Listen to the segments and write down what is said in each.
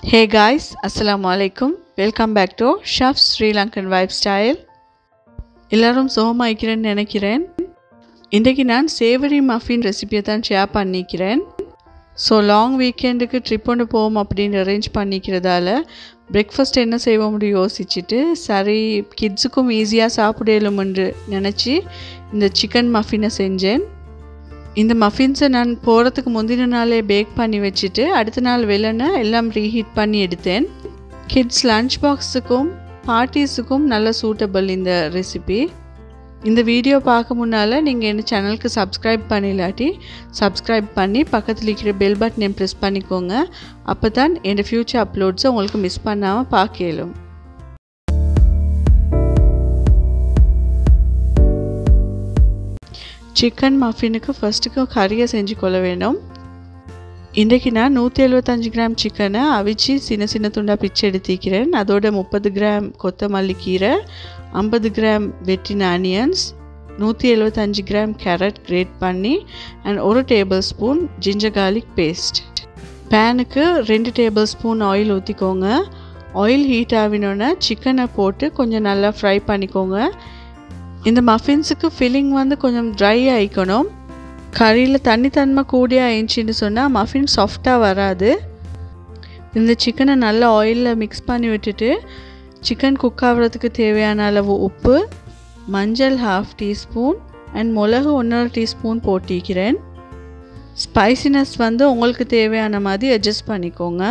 Hey guys, Assalamu alaikum. Welcome back to Chef's Sri Lankan Lifestyle. எல்லாரும் சோமா இருக்கிறேன்னு நினைக்கிறேன். இன்றைக்கு நான் சேவரி மஃபின் ரெசிபியை தான் ஷேர் பண்ணிக்கிறேன். ஸோ லாங் வீக்கெண்டுக்கு ட்ரிப் ஒன்று போவோம் அப்படின்னு அரேஞ்ச் பண்ணிக்கிறதால பிரேக்ஃபாஸ்ட் என்ன செய்வோம்னு யோசிச்சுட்டு சரி கிட்ஸுக்கும் ஈஸியாக சாப்பிடலும்னு நினச்சி இந்த சிக்கன் மஃபினை செஞ்சேன். இந்த மஃபின்ஸை நான் போகிறதுக்கு முந்தின நாளே பேக் பண்ணி வச்சுட்டு அடுத்த நாள் வெள்ளனை எல்லாம் ரீஹீட் பண்ணி எடுத்தேன். கிட்ஸ் லன்ச் பாக்ஸுக்கும் பார்ட்டிஸுக்கும் நல்ல சூட்டபிள் இந்த ரெசிபி. இந்த வீடியோ பார்க்க முன்னால் நீங்கள் என் சேனலுக்கு சப்ஸ்கிரைப் பண்ணிலாட்டி சப்ஸ்கிரைப் பண்ணி பக்கத்தில் இருக்கிற பெல் பட்டனை ப்ரெஸ் பண்ணிக்கோங்க. அப்போ தான் என் ஃப்யூச்சர் அப்லோட்ஸை உங்களுக்கு மிஸ் பண்ணாமல் பார்க்கலும். சிக்கன் மஃபினுக்கு ஃபஸ்ட்டுக்கு கறியை செஞ்சு கொள்ள வேணும். இன்றைக்கு நான் 175 கிராம் சிக்கனை அவிச்சு சின்ன சின்ன துண்டாக பிச்சு எடுத்திக்கிறேன். அதோட 30 கிராம் கொத்தமல்லி கீரை, 50 கிராம் வெட்டின ஆனியன்ஸ், 175 கிராம் கேரட் கிரேட் பண்ணி and 1 tablespoon ginger garlic paste. பேனுக்கு 2 டேபிள் ஸ்பூன் ஆயில் ஊற்றிக்கோங்க. ஆயில் ஹீட் ஆகினோன்னே சிக்கனை போட்டு கொஞ்சம் நல்லா ஃப்ரை பண்ணிக்கோங்க. இந்த மஃபின்ஸுக்கு ஃபில்லிங் கொஞ்சம் ட்ரை ஆகிக்கணும். கறியில் தன்மை கூடிய ஆயிடுச்சின்னு சொன்னால் மஃபின் சாஃப்டாக வராது. இந்த சிக்கனை நல்லா ஆயிலில் மிக்ஸ் பண்ணி விட்டுட்டு சிக்கன் குக் ஆகிறதுக்கு தேவையான அளவு உப்பு, மஞ்சள் 1/2 டீஸ்பூன் அண்ட் மிளகு 1.5 டீஸ்பூன் போட்டிக்கிறேன். ஸ்பைசினஸ் உங்களுக்கு தேவையான மாதிரி அட்ஜஸ்ட் பண்ணிக்கோங்க.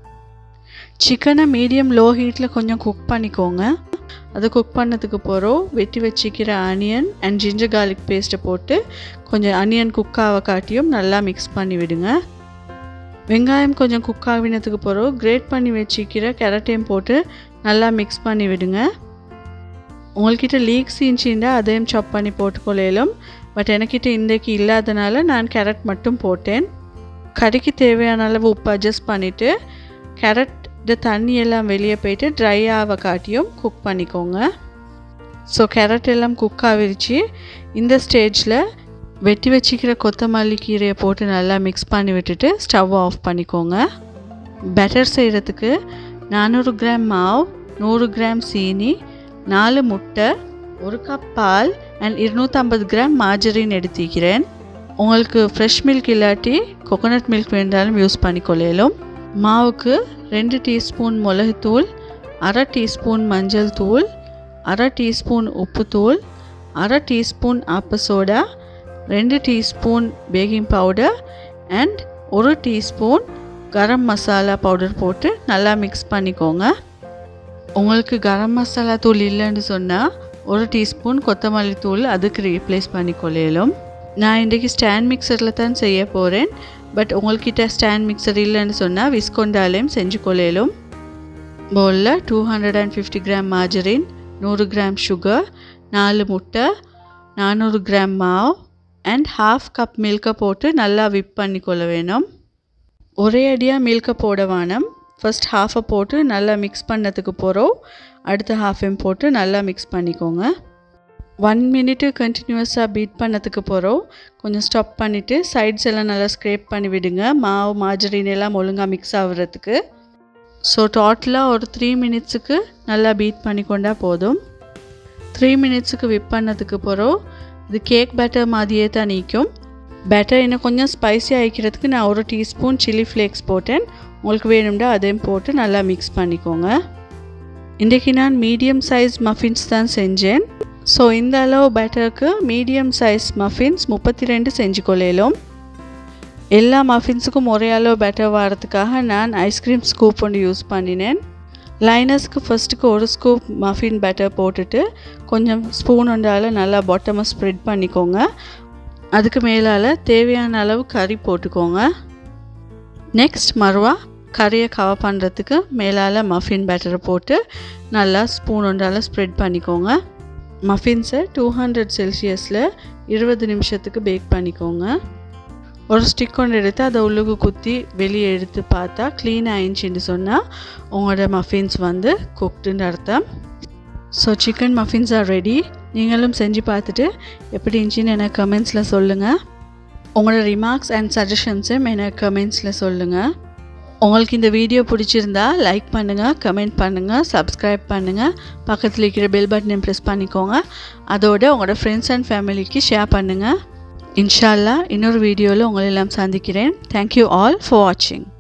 சிக்கனை மீடியம் லோ ஹீட்டில் கொஞ்சம் குக் பண்ணிக்கோங்க. அதை குக் பண்ணதுக்கு போகிறோம் வெட்டி வச்சிக்கிற ஆனியன் அண்ட் ஜிஞ்சர் கார்லிக் பேஸ்ட்டை போட்டு கொஞ்சம் ஆனியன் குக் ஆக காட்டியும் நல்லா மிக்ஸ் பண்ணி விடுங்க. வெங்காயம் கொஞ்சம் குக் ஆகினதுக்கு போகிறோம் கிரேட் பண்ணி வச்சிக்கிற கேரட்டையும் போட்டு நல்லா மிக்ஸ் பண்ணி விடுங்க. உங்கள்கிட்ட லீக்ஸ் இன்ச்சின்னா அதையும் சாப் பண்ணி போட்டுக்கொள்ளும். பட் எனக்கிட்ட இன்றைக்கு இல்லாதனால நான் கேரட் மட்டும் போட்டேன். கறிக்கு தேவையான அளவு உப்பு அட்ஜஸ்ட் பண்ணிவிட்டு கேரட் இந்த தண்ணி எல்லாம் வெளியே போயிட்டு ட்ரை ஆக காட்டியும் குக் பண்ணிக்கோங்க. ஸோ கேரட் எல்லாம் குக் ஆகிடுச்சு. இந்த ஸ்டேஜில் வெட்டி வச்சிக்கிற கொத்தமல்லி கீரையை போட்டு நல்லா மிக்ஸ் பண்ணி விட்டுட்டு ஸ்டவ் ஆஃப் பண்ணிக்கோங்க. பேட்டர் செய்கிறதுக்கு 400 கிராம் மாவு, 100 கிராம் சீனி, 4 முட்டை, 1 கப் பால் அண்ட் 250 கிராம் மார்ஜரின் எடுத்துக்கிறேன். உங்களுக்கு ஃப்ரெஷ் மில்க் இல்லாட்டி கோகோனட் மில்க் வேண்டாலும் யூஸ் பண்ணிக்கொள்ளலும். மாவுக்கு 2 டீஸ்பூன் மிளகுத்தூள், 1/2 டீஸ்பூன் மஞ்சள் தூள், 1/2 டீஸ்பூன் உப்புத்தூள், 1/2 டீஸ்பூன் ஆப்ப soda, 2 teaspoon baking powder and 1 teaspoon garam masala powder போட்டு நல்லா மிக்ஸ் பண்ணிக்கோங்க. உங்களுக்கு கரம் மசாலா தூள் இல்லைன்னு சொன்னால் 1 டீஸ்பூன் கொத்தமல்லி தூள் அதுக்கு ரீப்ளேஸ் பண்ணிக்கொள்ளலும். நான் இன்றைக்கி ஸ்டாண்ட் மிக்சரில் தான் செய்ய போகிறேன். பட் உங்கள்கிட்ட ஸ்டாண்ட் மிக்சர் இல்லைன்னு சொன்னால் விஸ்கொண்டாலையும் செஞ்சு கொள்ளலும். பவுலில் 250 கிராம் மார்ஜரின், 100 கிராம் சுகர், 4 முட்டை, 400 கிராம் மாவு அண்ட் 1/2 கப் மில்கை போட்டு நல்லா விப் பண்ணிக்கொள்ள வேணும். ஒரே அடியாக மில்கை போட வேணும். ஃபஸ்ட் 1/2 போட்டு நல்லா மிக்ஸ் பண்ணதுக்கு போகிறோம். அடுத்த 1/2 போட்டு நல்லா மிக்ஸ் பண்ணிக்கோங்க. 1 மினிட்டு கண்டினியூஸாக பீட் பண்ணதுக்கு போகிறோம். கொஞ்சம் ஸ்டாப் பண்ணிவிட்டு சைட்ஸ் எல்லாம் நல்லா ஸ்க்ரேப் பண்ணி விடுங்க. மாவு மார்ஜரின் எல்லாம் ஒழுங்காக மிக்ஸ் ஆகுறதுக்கு. ஸோ டோட்டலாக ஒரு 3 மினிட்ஸுக்கு நல்லா பீட் பண்ணிக்கொண்டா போதும். 3 மினிட்ஸுக்கு விப் பண்ணதுக்கு போகிறோம். இது கேக் பேட்டர் மாதிரியே தான் நீக்கும். பேட்டர் இன்னும் கொஞ்சம் ஸ்பைசி ஆகிக்கிறதுக்கு நான் 1 டீஸ்பூன் சில்லி ஃப்ளேக்ஸ் போட்டேன். உங்களுக்கு வேணும்னா அதையும் போட்டு நல்லா மிக்ஸ் பண்ணிக்கோங்க. இன்றைக்கி நான் மீடியம் சைஸ் மஃபின்ஸ் தான் செஞ்சேன். ஸோ இந்த அளவு பேட்டருக்கு மீடியம் சைஸ் மஃபின்ஸ் 32 செஞ்சு கொள்ளலும். எல்லா மஃபின்ஸுக்கும் ஒரே அளவு பேட்டர் வரதுக்காக நான் ஐஸ்கிரீம் ஸ்கூப் ஒன்று யூஸ் பண்ணினேன். லைனர்ஸ்க்கு ஃபஸ்ட்டுக்கு 1 ஸ்கூப் மஃபின் பேட்டர் போட்டுட்டு கொஞ்சம் ஸ்பூன் ஒன்றால் நல்லா பாட்டமாக ஸ்ப்ரெட் பண்ணிக்கோங்க. அதுக்கு மேலால் தேவையான அளவு கறி போட்டுக்கோங்க. நெக்ஸ்ட் மறுவா கறியை கவர் பண்ணுறதுக்கு மேலால் மஃபின் பேட்டரை போட்டு நல்லா ஸ்பூன் ஒன்றால் ஸ்ப்ரெட் பண்ணிக்கோங்க. மஃபின்ஸை 200 செல்சியஸில் 20 நிமிஷத்துக்கு பேக் பண்ணிக்கோங்க. ஒரு ஸ்டிக் ஒன்று எடுத்து அதை உள்ளுக்கு குத்தி வெளியே எடுத்து பார்த்தா க்ளீன் ஆயிடுச்சின்னு சொன்னால் உங்களோட மஃபின்ஸ் குக்டுன்னு அர்த்தம். So chicken muffins are ready. நீங்களும் செஞ்சு பார்த்துட்டு எப்படி இருந்துச்சின்னு எனக்கு கமெண்ட்ஸில் சொல்லுங்கள். உங்களோட ரிமார்க்ஸ் அண்ட் சஜஷன்ஸும் எனக்கு கமெண்ட்ஸில் சொல்லுங்கள். உங்களுக்கு இந்த வீடியோ பிடிச்சிருந்தா லைக் பண்ணுங்கள், கமெண்ட் பண்ணுங்கள், சப்ஸ்கிரைப் பண்ணுங்கள், பக்கத்தில் இருக்கிற பெல் பட்டனையும் ப்ரெஸ் பண்ணிக்கோங்க. அதோட உங்களோட ஃப்ரெண்ட்ஸ் அண்ட் ஃபேமிலிக்கு ஷேர் பண்ணுங்கள். இன்ஷா அல்லாஹ் இன்னொரு வீடியோவில் உங்களை எல்லாம் சந்திக்கிறேன். தேங்க்யூ ஆல் ஃபார் வாட்சிங்.